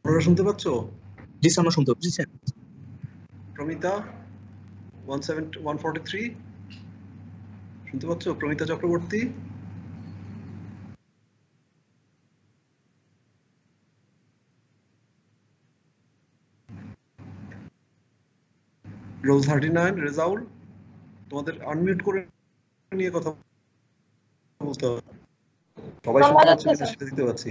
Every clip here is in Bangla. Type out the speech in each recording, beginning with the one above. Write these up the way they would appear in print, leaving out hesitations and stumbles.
আপনারা শুনতে পাচ্ছ? জি স্যার, আমরা শুনতে পাচ্ছি স্যার। প্রমিতা 143 শুনতে পাচ্ছ? প্রমিতা চক্রবর্তী, রোল 39, রেজাউল, তোমাদের আনমিউট করে নিয়ে কথা বলতে হবে। সবাই শুনতে পাচ্ছি কিনা সেটা দিতে পারছি।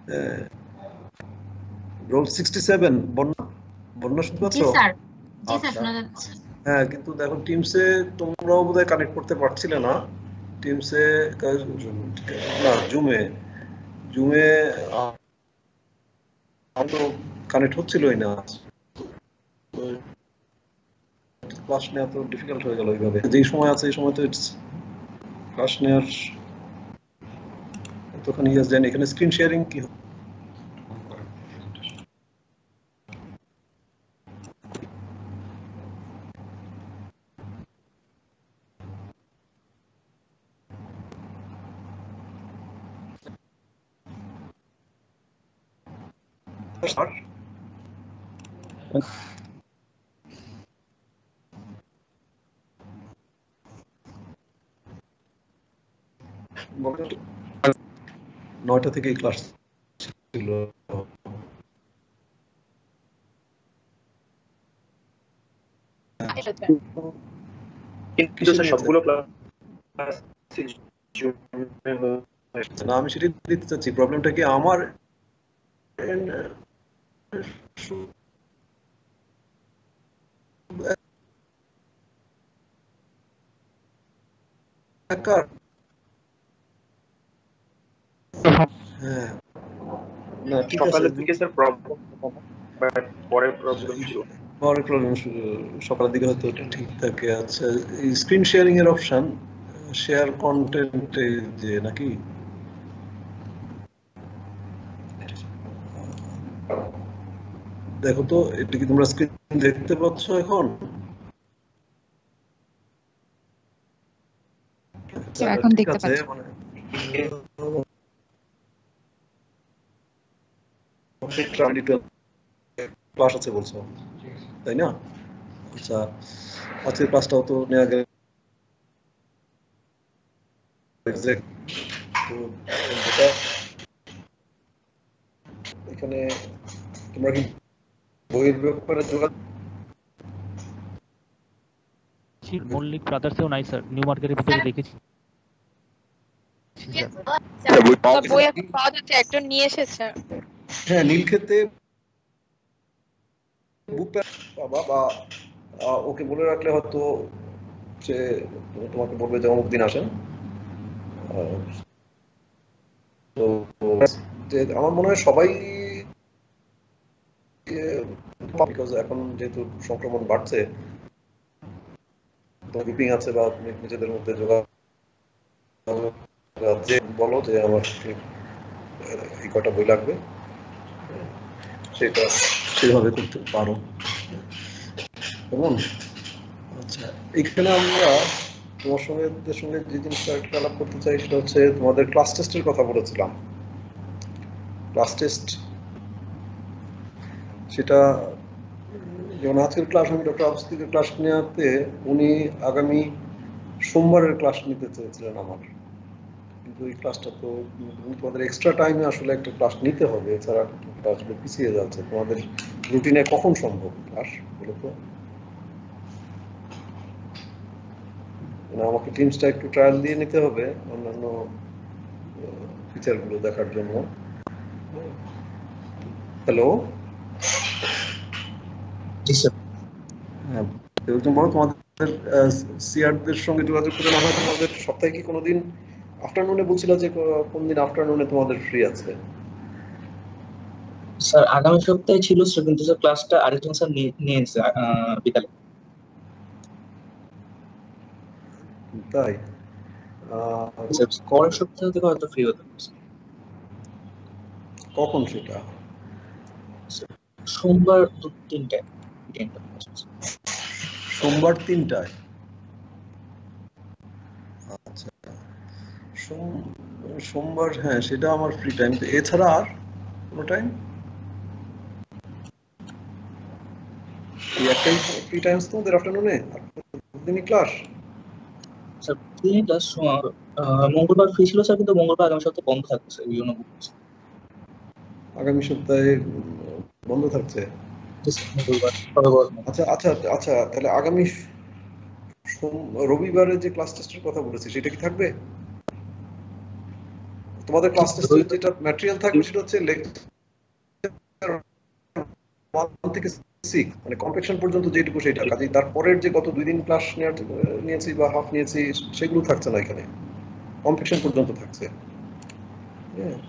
রোল 67, বন্যা শুনতে পাচ্ছ? হ্যাঁ, কিন্তু দেখো টিমসে তোমরাও বোধহয় কানেক্ট করতে পারছিলে না। টিমসে না, জুমে তো কানেক্ট হচ্ছিলই না। ক্লাস নেওয়া তো ডিফিকাল্ট হয়ে গেল এইভাবে। যেই সময় আছে এই সময় তো ক্লাস নেওয়ার তখন জানি এখানে স্ক্রিন শেয়ারিং কি স্যার? নয়টা থেকেই ক্লাস ছিল। কিন্তু স্যার সবগুলো ক্লাস না, আমি সেটাই দিতে চাচ্ছি। প্রবলেমটা কি আমার হ্যাঁ, না ঠিক আছে। সকালের দিকে স্যার প্রবলেম, বাট পরের প্রবলেম ছিল। পরের প্রবলেম সকালের দিকে হয়তো ঠিক থাকে। আচ্ছা, এই স্ক্রিন শেয়ারিং এর অপশন, শেয়ার কন্টেন্টে যে নাকি দেখো তো, এটা কি তোমরা স্ক্রিন দেখতে পাচ্ছ এখন? এখন দেখতে পাচ্ছি। ক্লাস আছে বলছো, তাই না? আচ্ছা, আজকের ক্লাসটাও তো নেওয়া গেল। এখানে তোমরা কি বইয়ের ব্যাপারে যোগাযোগ? মল্লিক ব্রাদার্সেও নাই স্যার, নিউ মার্কেটের ভিতরে দেখেছি। বই এখন পাওয়া যাচ্ছে, একজন নিয়ে এসেছে। হ্যাঁ, নীলক্ষেতে বাবা বা ওকে বলে রাখলে হয়তো সে তোমাকে বলবে যে অমুক দিন আসেন। তো আমার মনে হয় সবাই এখন যেহেতু সংক্রমণ বাড়ছে, গ্রুপিং আছে বা নিজেদের মধ্যে যোগাযোগ বলো যে আমার এই কটা বই লাগবে, সেটা সেভাবে করতে পারো। কেমন? আচ্ছা, এখানে আমরা তোমার সঙ্গে যে জিনিসটা একটু আলাপ করতে চাই সেটা হচ্ছে তোমাদের ক্লাস টেস্টের কথা বলেছিলাম। ক্লাস টেস্ট সেটা যেমন আজকের ক্লাস, আমি ডক্টর আবস্তিকের ক্লাস নেওয়াতে উনি আগামী সোমবারের ক্লাস নিতে চেয়েছিলেন আমার, কিন্তু এই ক্লাসটা তো তোমাদের এক্সট্রা টাইমে আসলে একটা ক্লাস নিতে হবে, এছাড়া ক্লাসগুলো পিছিয়ে যাচ্ছে। তোমাদের রুটিনে কখন সম্ভব ক্লাস বলো তো? আমাকে টিমসটা একটু ট্রায়াল দিয়ে নিতে হবে অন্যান্য ফিচারগুলো দেখার জন্য। হ্যালো, হ্যাঁ, বলো তোমাদের সিআরদের সঙ্গে যোগাযোগ করে না হয় তোমাদের সপ্তাহে কি কোনোদিন আফটারনুনে বলছিল যে কোন দিন আফটারনুনে তোমাদের ফ্রি আছে? স্যার আগামী সপ্তাহে ছিল স্যার, কিন্তু স্যার ক্লাসটা আরেকজন স্যার নিয়েছে বিকালে। তাই পরের সপ্তাহ থেকে হয়তো ফ্রি হতে পারে। কখন সেটা? সোমবার 3টায়। সোমবার 3টায়? আচ্ছা, সোমবার, হ্যাঁ সেটা আমার ফ্রি টাইম। এছাড়া আর কোনো টাইম? এই একটাই ফ্রি টাইমস তোমাদের আফটারনুনে দিনই ক্লাস? স্যার প্রতিদিনই ক্লাস মঙ্গলবার ফ্রি ছিল স্যার, কিন্তু মঙ্গলবার আগামী সপ্তাহে বন্ধ থাকবে স্যার, এই জন্য বলছি। আগামী সপ্তাহে বন্ধ থাকছে? মঙ্গলবার মঙ্গলবার আচ্ছা আচ্ছা আচ্ছা, তাহলে আগামী রবিবারে যে ক্লাস টেস্টের কথা বলেছি সেটা কি থাকবে? তোমাদের ক্লাস টেস্টের যেটা ম্যাটেরিয়াল থাকবে সেটা হচ্ছে লেকচার 1 থেকে 6 মানে কমপ্লেকশন পর্যন্ত যেটুকু সেটা, কাজেই তারপরের যে গত 2 দিন ক্লাস নিয়েছি বা হাফ নিয়েছি সেগুলো থাকছে না এখানে, কমপ্লেকশন পর্যন্ত থাকছে। হ্যাঁ,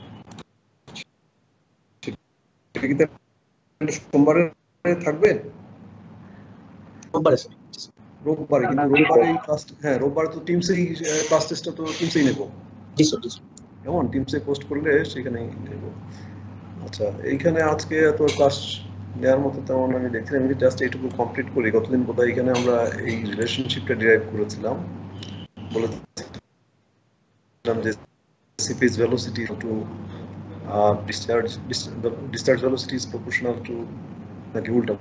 সেটা কি তাহলে সোমবারে থাকবে? রোববারে স্যার। রোববারে, কিন্তু রোববারে ক্লাস, হ্যাঁ রোববার তো টিমসেই ক্লাস টেস্টটা তো টিমসেই নেব, জি স্যার, জি স্যার। কেমন টিমসে পোস্ট করলে সেখানেই নেব। আচ্ছা, এইখানে আজকে এত ক্লাস নেওয়ার মতো তেমন আমি দেখছি, আমি জাস্ট এইটুকু কমপ্লিট করি। গতদিন বোধহয় এখানে আমরা এই রিলেশনশিপটা ডিরাইভ করেছিলাম, বলেছিলাম যে seepage velocity to discharge velocity is proportional to নাকি উল্টা,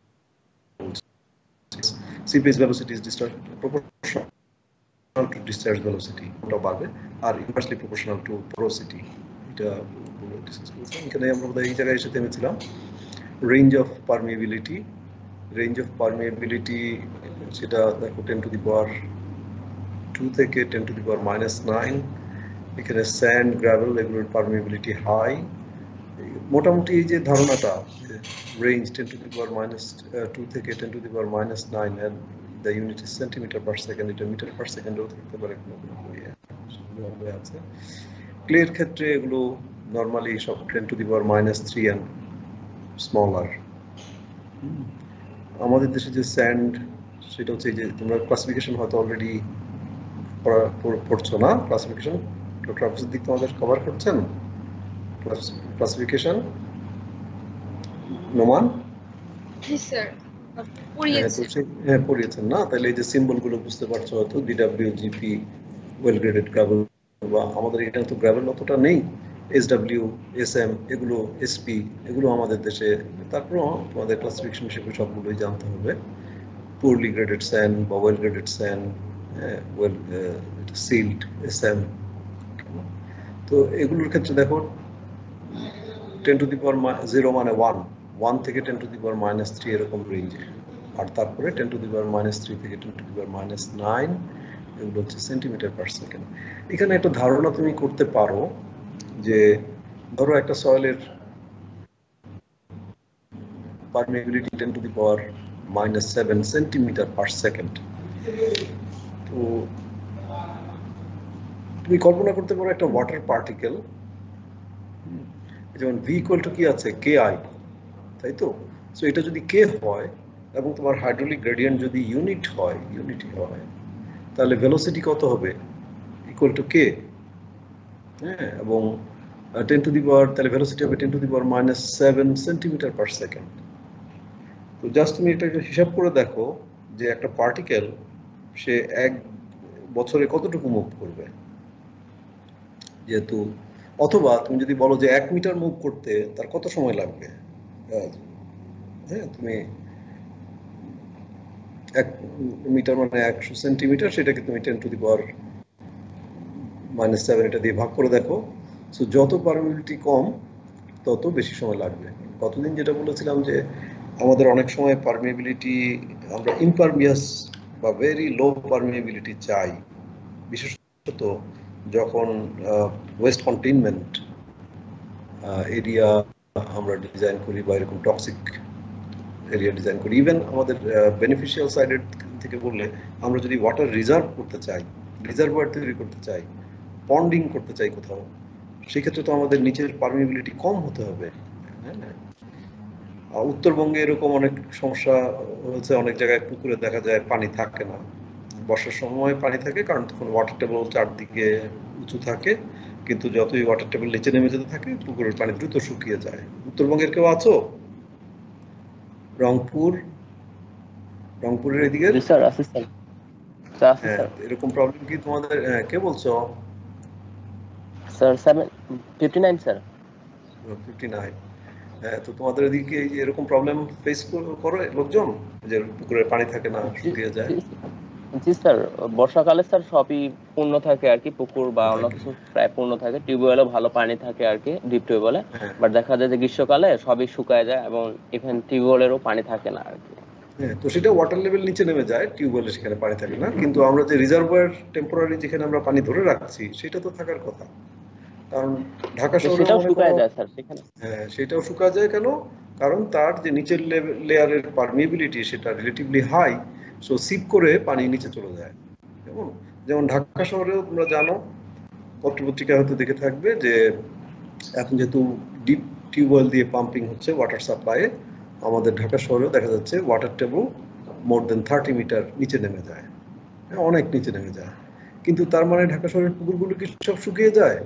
seepage velocity is proportional to discharge velocity, ওটা বাড়বে, আর ইনভার্সলি প্রপোর্শনাল টু পোরোসিটি, এটা ডিসকাস করেছিলাম। এখানে আমরা বোধহয় এই জায়গায় এসে থেমেছিলাম। Range of permeability, range of permeability সেটা দেখো 10 টু দি পাওয়ার 2 থেকে 10 টু দি পাওয়ার -9। এখানে স্যান্ড, গ্রাভেল এগুলোর পারমিয়েবিলিটি হাই। মোটামুটি এই যে ধারণাটা রেঞ্জ 10 টু দি পাওয়ার -2 থেকে 10 to the power -9 and the unit is centimetre per second, এটা মিটার পার সেকেন্ডেও থাকতে পারে কোনো কোনো বইয়ে আছে। ক্লের ক্ষেত্রে এগুলো নরমালি সব 10 to the power -3 and smaller. আমাদের দেশে যে স্যান্ড, সেটা হচ্ছে যে তোমরা ক্লাসিফিকেশন হয়তো অলরেডি পড়ছো না, ক্লাসিফিকেশন ডক্টর আফিসের দিক তোমাদের কভার করছেন ক্লাসিফিকেশন? নোমান? জি স্যার হ্যাঁ পড়িয়েছেন না, তাহলে এই যে সিম্বল গুলো বুঝতে পারছো হয়তো, GW, GP, well graded gravel, বা আমাদের এখানে তো গ্রাভেল অতটা নেই, এসডব্লিউ, এসএম এগুলো, এসপি এগুলো আমাদের দেশে। তারপর তোমাদের ক্লাসিফিকেশন হিসেবে সবগুলোই জানতে হবে, poorly graded sand বা well graded sand, well sealed SM। তো এগুলোর ক্ষেত্রে দেখো 10 টু দি পাওয়ার 0 মানে 1 থেকে 10 টু দি পাওয়ার -3 এরকম রেঞ্জে, আর তারপরে 10 টু দি পাওয়ার -3 থেকে 10 টু দি পাওয়ার -9 এগুলো হচ্ছে সেন্টিমিটার পার সেকেন্ড। এখানে একটা ধারণা তুমি করতে পারো যে ধরো একটা সয়েলের permeability 10 to the power -7 centimetre per second. তো তুমি কল্পনা করতে পারো একটা ওয়াটার পার্টিকেল, যেমন ভি ইকুয়াল টু কি আছে, কে আই, তাই তো? সো এটা যদি কে হয় এবং তোমার হাইড্রোলিক গ্রেডিয়েন্ট যদি ইউনিটি হয়, তাহলে ভেলোসিটি কত হবে? Equal to K. হ্যাঁ, এবং 10 টু দি পাওয়ার, তাহলে ভেলোসিটি হবে 10 to the power -7 centimetre per second. তো জাস্ট তুমি এটা হিসাব করে দেখো যে একটা পার্টিকেল সে 1 বছরে কতটুকু মুভ করবে, যেহেতু, অথবা তুমি যদি বলো যে 1 মিটার মুভ করতে তার কত সময় লাগবে। হ্যাঁ, তুমি 1 মিটার মানে 100 সেন্টিমিটার, সেটাকে তুমি 10 টু দি পাওয়ার -7 এটা দিয়ে ভাগ করে দেখো। সো যত পারমিবিলিটি কম তত বেশি সময় লাগবে। কতদিন যেটা বলেছিলাম যে আমাদের অনেক সময় পারমিবিলিটি, আমরা ইমপারভিয়াস বা ভেরি লো পারমিবিলিটি চাই, বিশেষত যখন ওয়েস্ট কন্টেইনমেন্ট এরিয়া আমরা ডিজাইন করি বা এরকম টক্সিক এরিয়া ডিজাইন করি। ইভেন আমাদের বেনিফিশিয়াল সাইডের থেকে বললে, আমরা যদি ওয়াটার রিজার্ভ করতে চাই, রিজার্ভার তৈরি করতে চাই, পন্ডিং করতে চাই কোথাও, সেক্ষেত্রে তো আমাদের নিচের পারমিবিলিটি কম হতে হবে। উত্তরবঙ্গে এরকম অনেক সমস্যা হচ্ছে, অনেক জায়গায় পুকুরে দেখা যায় পানি থাকে না, বর্ষার সময় পানি থাকে কারণ তখন ওয়াটার টেবল চারদিকে উঁচু থাকে, কিন্তু যতই ওয়াটার টেবল নিচে নেমে যেতে থাকে পুকুরের পানি দ্রুত শুকিয়ে যায়। উত্তরবঙ্গের কেউ আছো? রংপুরের এদিকে? স্যার আছে স্যার। হ্যাঁ, এরকম প্রবলেম কি তোমাদের? কে বলছো? Sir 59 sir. 59। হ্যাঁ, তো তোমাদের এদিকে এই যে এরকম প্রবলেম ফেস করে লোকজন, যে পুকুরের পানি থাকে না, শুকিয়ে যায়? জি স্যার, বর্ষাকালে স্যার সবই পূর্ণ থাকে আর কি, পুকুর বা অন্য কিছু প্রায় পূর্ণ থাকে, টিউবওয়েলও ভালো পানি থাকে আর কি, ডিপ টিউবওয়েলে। হ্যাঁ বাট দেখা যায় যে গ্রীষ্মকালে সবই শুকায় যায় এবং ইভেন টিউবওয়েলেরও পানি থাকে না আর কি। হ্যাঁ, তো সেটা ওয়াটার লেভেল নিচে নেমে যায়, টিউবওয়েলে সেখানে পানি থাকে না, কিন্তু আমরা যে রিজার্ভার টেম্পোরারি যেখানে আমরা পানি ধরে রাখছি সেটা তো থাকার কথা। কারণ ঢাকা তো শহরে সেটাও শুকায় যায় স্যার সেখানে। হ্যাঁ, সেটাও শুকা যায় কেন? কারণ তার যে নিচের লেয়ারের পারমিয়েবিলিটি সেটা রিলেটিভলি হাই, সো সিপ করে পানি নিচে চলে যায়। যেমন ঢাকা শহরেও তোমরা জানো, পত্রপত্রিকায় হয়তো দেখে থাকবে যে এখন যেহেতু ডিপ টিউবওয়েল দিয়ে পাম্পিং হচ্ছে ওয়াটার সাপ্লাইয়ে, আমাদের ঢাকা শহরেও দেখা যাচ্ছে water table more than 30 metre নিচে নেমে যায়, অনেক নিচে নেমে যায়। কিন্তু তার মানে ঢাকা শহরের পুকুরগুলো কি সব শুকিয়ে যায়?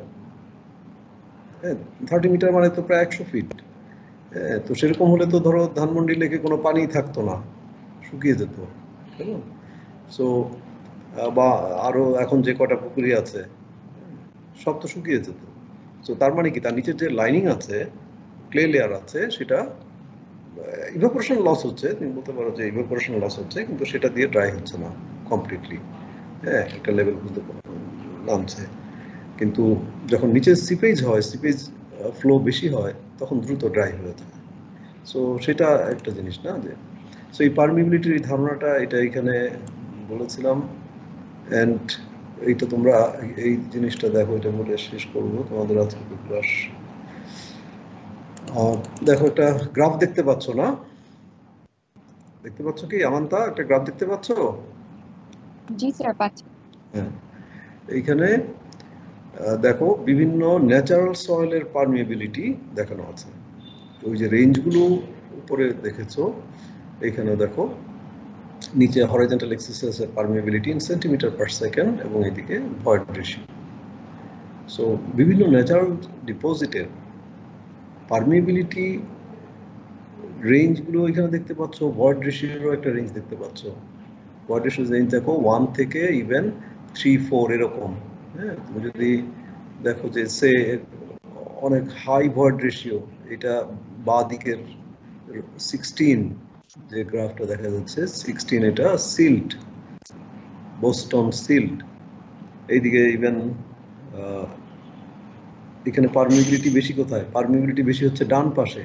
30 মিটার মানে তো প্রায় 100 ফিট। তো সেরকম হলে তো ধরো ধানমন্ডি লেকে কোনো পানি থাকতো না, শুকিয়ে যেত। সো বা আরো এখন যে কটা পুকুরি আছে সব তো শুকিয়ে যেত। তো তার মানে কি তার নিচের যে লাইনিং আছে, ক্লে লেয়ার আছে, সেটা ইভাপোরেশন লস হচ্ছে, তুমি বলতে পারো যে ইভাপোরেশন লস হচ্ছে, কিন্তু সেটা দিয়ে ড্রাই হচ্ছে না কমপ্লিটলি। হ্যাঁ, একটা লেভেল বুঝতে নামছে। কিন্তু যখন নিচে সিপেজ হয়, সিপেজ ফ্লো বেশি হয়, তখন দ্রুত ড্রাই হয়ে যায়। সো সেটা একটা জিনিস না, যে সো এই পারমিবিলিটির এই ধারণাটা এটা এখানে বলেছিলাম। অ্যান্ড এইটা তোমরা এই জিনিসটা দেখো, এটা বলে শেষ করবো তোমাদের আজকে ক্লাস। দেখো একটা গ্রাফ দেখতে পাচ্ছ না? দেখতে পাচ্ছ কি আমান্তা, একটা গ্রাফ দেখতে পাচ্ছ? জি স্যার পাচ্ছি। হ্যাঁ, এইখানে দেখো বিভিন্ন ন্যাচারাল সয়েলের পারমিয়েবিলিটি দেখানো আছে। ওই যে রেঞ্জগুলো উপরে দেখেছো, এইখানে দেখো নিচে হরাইজন্টাল এক্সিসের permeability in centimetre per second এবং এদিকে ভয়েড রেশিও। সো বিভিন্ন ন্যাচারাল ডিপোজিটের পারমিয়েবিলিটি রেঞ্জগুলো এখানে দেখতে পাচ্ছ, ভয়েড রেশিওরও একটা রেঞ্জ দেখতে পাচ্ছ। ভয়েড রেশিও রেঞ্জ দেখো 1 থেকে ইভেন 3-4 এরকম। হ্যাঁ, তুমি যদি দেখো যে সে অনেক হাই ভয়েড রেশিও, এটা বাঁ দিকের 16 যে গ্রাফটা দেখা যাচ্ছে 16, এটা সিল্ট, বোস্টন সিল্ট। এইদিকে ইভেন এখানে পারমিবিলিটি বেশি কোথায়? পারমিবিলিটি বেশি হচ্ছে ডান পাশে।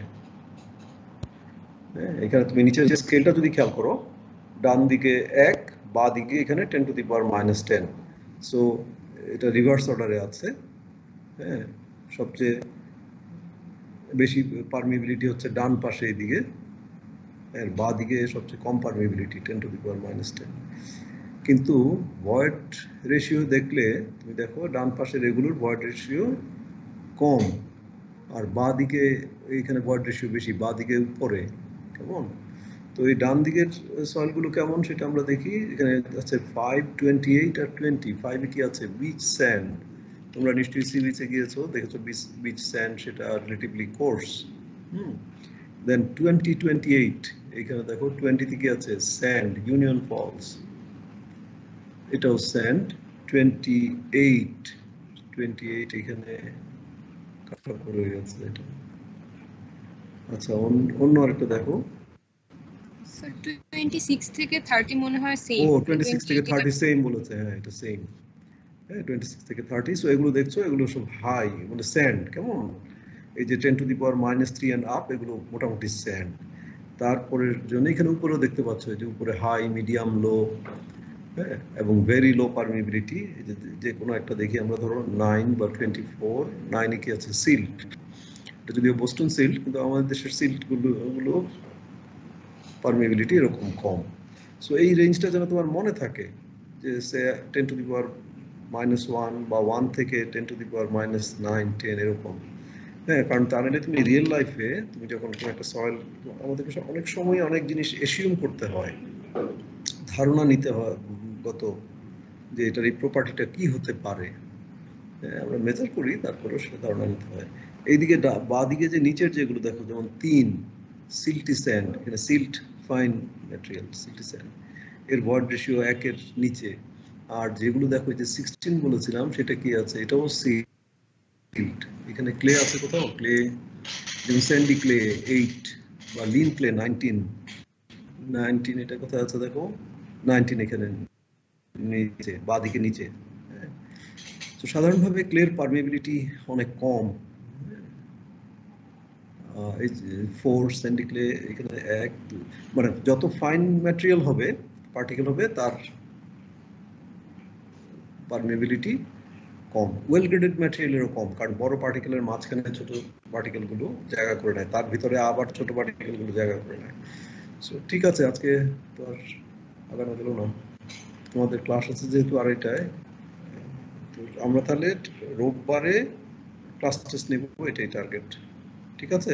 এখানে তুমি নিচের যে স্কেলটা যদি খেয়াল করো, ডান দিকে 1, বাঁ দিকে এখানে 10⁻⁻10। সো এটা রিভার্স অর্ডারে আছে। হ্যাঁ, সবচেয়ে বেশি পারমিবিলিটি হচ্ছে ডান পাশে এদিকে, এর বাঁ দিকে সবচেয়ে কম পারমিবিলিটি 10⁻⁻10। কিন্তু ভয়েড রেশিও দেখলে তুমি দেখো ডান পাশের এগুলোর ভয়েড রেশিও কম, আর বাঁ দিকে এইখানে ভয়েড রেশিও বেশি, বাঁ দিকে উপরে। কেমন? তো এই ডান দিকের সয়েলগুলো কেমন সেটা আমরা দেখি। এখানে আছে 5, 28 আর 20। 5 এ কি আছে? Beach sand. তোমরা নিশ্চয়ই সি বিচে গিয়েছো, দেখেছো বিচ স্যান্ড, সেটা রিলেটিভলি কোর্স। দেন 20, 28 এখানে দেখো 20 তে কি আছে? স্যান্ড, ইউনিয়ন ফলস, এটাও স্যান্ড। 28 এখানে কাটা পড়ে গেছে এটা। আচ্ছা, অন্য আরেকটা দেখো। 26 থেকে 30 মনে হয় সেম। ও 26 থেকে 30 সেম বলেছে। হ্যাঁ, এটা সেম। হ্যাঁ, 26 থেকে 30। সো এগুলো দেখছো, এগুলো সব হাই, মানে স্যান্ড। কেমন? এই যে 10⁻³ এন্ড আপ, এগুলো মোটামুটি স্যান্ড। তারপরের জন্য এখানে উপরেও দেখতে পাচ্ছ যে উপরে হাই, মিডিয়াম, লো, হ্যাঁ, এবং ভেরি লো পারমিবিলিটি। যে কোনো একটা দেখি আমরা, ধরো 9 বা 24। 9 এ কি আছে? সিল্ট। এটা যদিও বোস্টন সিল্ট, কিন্তু আমাদের দেশের সিল্ট গুলো পারমিবিলিটি এরকম কম। সো এই রেঞ্জটা যেন তোমার মনে থাকে, যে সে 10⁻⁻1 বা 1 থেকে 10⁻⁻9, 10 এরকম। হ্যাঁ, কারণ তা নিলে তুমি রিয়েল লাইফে তুমি যখন কোনো একটা সয়েল, আমাদেরকে অনেক সময় অনেক জিনিস এসিউম করতে হয়, ধারণা নিতে হয় গত, যে এটার এই প্রপার্টিটা কি হতে পারে। আমরা মেজার করি, তারপরেও সেটা ধারণা নিতে হয়। এইদিকে বাঁ দিকে যে নিচের যেগুলো দেখো, যেমন 3 সিল্টি স্যান্ড, এখানে silt fine material, silty sand, এর ভয়েড রেশিও 1 এর নিচে। আর যেগুলো দেখো যে 16 বলেছিলাম, সেটা কি আছে? এটাও সিল্ট, ফিল্ড, এখানে ক্লে আছে কোথাও, ক্লে স্যান্ডি ক্লে 8 বা লিন ক্লে 19, এটা কোথায় আছে দেখো, 19 এখানে নিচে, বাঁদিকে নিচে। তো সাধারণভাবে ক্লের পারমিবিলিটি অনেক কম, এই 4 স্যান্ডি ক্লে এখানে 1, মানে যত ফাইন ম্যাটেরিয়াল হবে, পার্টিকেল হবে, তার পারমিবিলিটি কম। ওয়েল গ্রেডেড ম্যাটেরিয়ালেরও কম, কারণ বড় পার্টিকেলের মাঝখানে ছোট পার্টিকেলগুলো জায়গা করে নেয়, তার ভিতরে আবার ছোট পার্টিকেলগুলো জায়গা করে নেয়। সো ঠিক আছে, আজকে তো আর আগানো গেল না, তোমাদের ক্লাস আছে যেহেতু আড়াইটায়, তো আমরা তাহলে রোববারে ক্লাস টেস্ট নেব, এটাই টার্গেট। ঠিক আছে,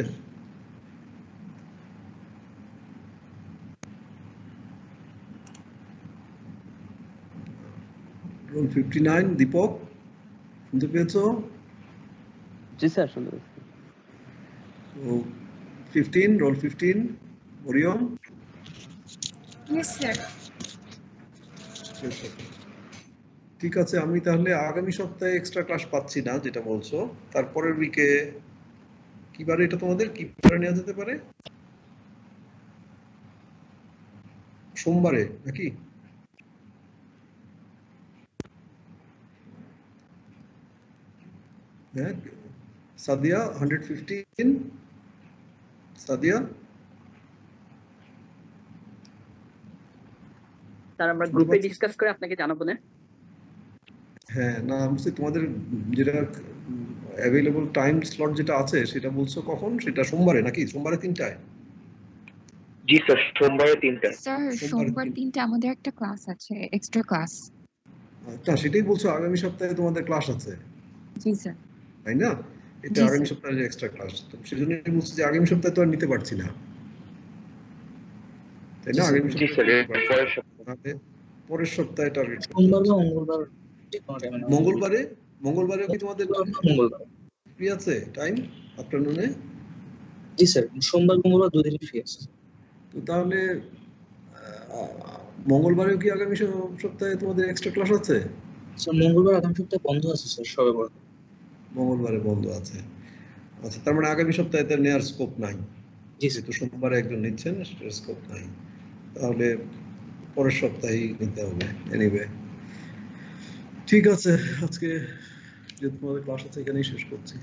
রোল 59 দীপক শুনতে পেয়েছো? জি স্যার, শুনতে পাচ্ছি। তো 15, রোল 15 ওরিয়ন। Yes sir. ঠিক আছে, আমি তাহলে আগামী সপ্তাহে এক্সট্রা ক্লাস পাচ্ছি না যেটা বলছো, তারপরের উইকে কি বারে এটা তোমাদের কি বারে নেওয়া যেতে পারে? সোমবারে নাকি? হ্যাঁ, সাদিয়া 115, সাদিয়া স্যার আমরা গ্রুপে ডিসকাস করে আপনাকে জানাবো না? হ্যাঁ, না আমি বলছি তোমাদের যেটা অ্যাভেলেবল টাইম স্লট যেটা আছে সেটা বলছো কখন, সেটা সোমবারে নাকি? সোমবারে 3টায়? জি স্যার, সোমবারে 3টায়। স্যার সোমবার 3টে আমাদের একটা ক্লাস আছে, এক্সট্রা ক্লাস। আচ্ছা, সেটাই বলছো আগামী সপ্তাহে তোমাদের ক্লাস আছে, জি স্যার। তাই না? এটা জি, আগামী স্যার। সপ্তাহে এক্সট্রা ক্লাস, তো সেজন্যই বলছি যে আগামী সপ্তাহে তো আর নিতে পারছি না, তাই না? আগামী জি স্যার, সপ্তাহে পরের সপ্তাহে। তাহলে পরের সপ্তাহে টার্গেট সোমবার বা মঙ্গলবার যে কোনো টাইমে নেওয়া যাবে। মঙ্গলবারেও কি তোমাদের মঙ্গলবার। ফ্রি আছে টাইম আফটারনুনে? জি স্যার, সোমবার মঙ্গলবার দুদিনই ফ্রি আছে। তো তাহলে মঙ্গলবারেও কি আগামী সপ্তাহে তোমাদের এক্সট্রা ক্লাস আছে? স্যার মঙ্গলবার আগামী সপ্তাহে বন্ধ আছে স্যার, সবে বরাদ্দ। মঙ্গলবারে বন্ধ আছে, আচ্ছা, তার মানে আগামী সপ্তাহে তার নেওয়ার স্কোপ নাই, জি স্যার। যেহেতু সোমবারে একজন নিচ্ছেন, সেটার স্কোপ নাই, তাহলে পরের সপ্তাহেই নিতে হবে। এনিওয়ে, ঠিক আছে, আজকে যেহেতু তোমাদের ক্লাস আছে এখানেই শেষ করছি।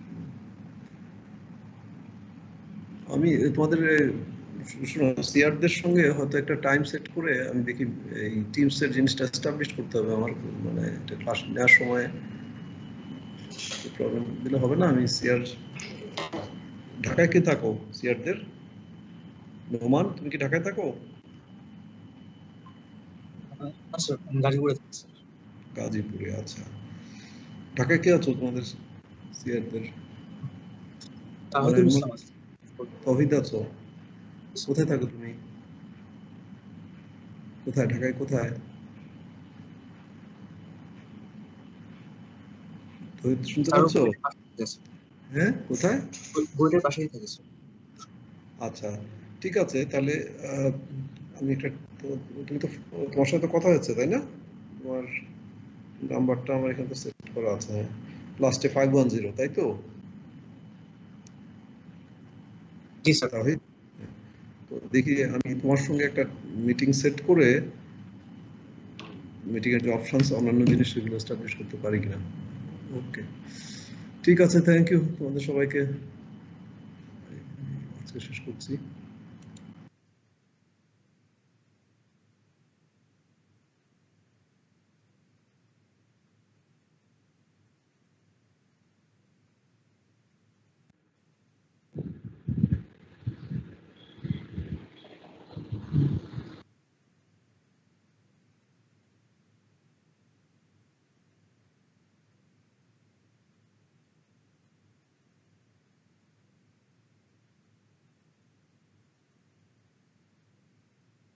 আমি তোমাদের সিআরদের সঙ্গে হয়তো একটা টাইম সেট করে আমি দেখি এই টিমসের জিনিসটা এস্টাবলিশ করতে হবে আমার, মানে এটা ক্লাস নেওয়ার সময় প্রবলেম দিলে হবে না। আমি সিআর, ঢাকায় কে থাকো সিআরদের? নোমান, তুমি কি ঢাকায় থাকো? স্যার গাজীপুরে থাকি স্যার। গাজীপুরে, আচ্ছা। ঢাকায় কে আছো তোমাদের সিআরদের? তাহিদুল ইসলাম আছে। তহিদ আছো? কোথায় থাকো তুমি? কোথায়, ঢাকায় কোথায়? তহিদ শুনতে পাচ্ছ? হ্যাঁ, কোথায়? বুয়েটের পাশেই থাকি স্যার। আচ্ছা, ঠিক আছে, তাহলে আমি একটা, তুমি তো, তোমার সাথে কথা হচ্ছে তাই না? তোমার নাম্বারটা আমার এখানে সেট করা আছে, লাস্টে 510, তাই তো? জি স্যার। তাহিদ, তো দেখি আমি তোমার সঙ্গে একটা মিটিং সেট করে মিটিং এর যে অপশনস, অন্যান্য জিনিস সেগুলো এস্টাবলিশ করতে পারি কিনা। ওকে, ঠিক আছে, থ্যাংক ইউ তোমাদের সবাইকে, আজকে শেষ করছি।